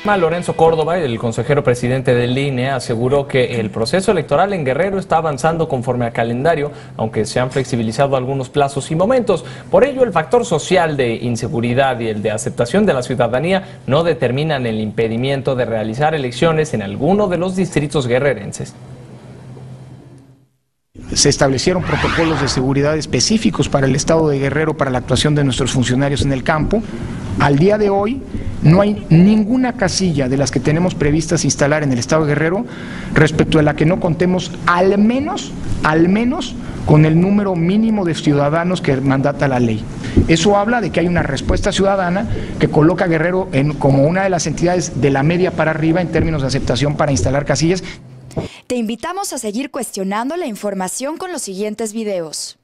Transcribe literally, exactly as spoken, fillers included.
Lorenzo Córdoba, el consejero presidente del I N E, aseguró que el proceso electoral en Guerrero está avanzando conforme al calendario, aunque se han flexibilizado algunos plazos y momentos. Por ello, el factor social de inseguridad y el de aceptación de la ciudadanía no determinan el impedimento de realizar elecciones en alguno de los distritos guerrerenses. Se establecieron protocolos de seguridad específicos para el estado de Guerrero para la actuación de nuestros funcionarios en el campo. Al día de hoy no hay ninguna casilla de las que tenemos previstas instalar en el estado de Guerrero respecto a la que no contemos al menos, al menos con el número mínimo de ciudadanos que mandata la ley. Eso habla de que hay una respuesta ciudadana que coloca a Guerrero en, como una de las entidades de la media para arriba en términos de aceptación para instalar casillas. Te invitamos a seguir cuestionando la información con los siguientes videos.